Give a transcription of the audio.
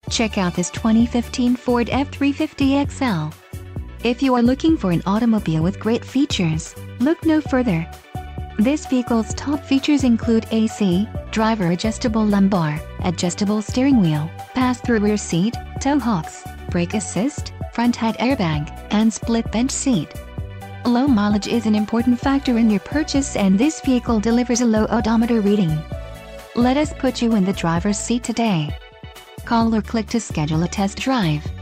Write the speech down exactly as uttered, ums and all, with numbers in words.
Check out this twenty fifteen Ford F three fifty X L. If you are looking for an automobile with great features, look no further. This vehicle's top features include A C, driver adjustable lumbar, adjustable steering wheel, pass-through rear seat, tow hooks, brake assist, front head airbag, and split bench seat. Low mileage is an important factor in your purchase, and this vehicle delivers a low odometer reading. Let us put you in the driver's seat today. Call or click to schedule a test drive.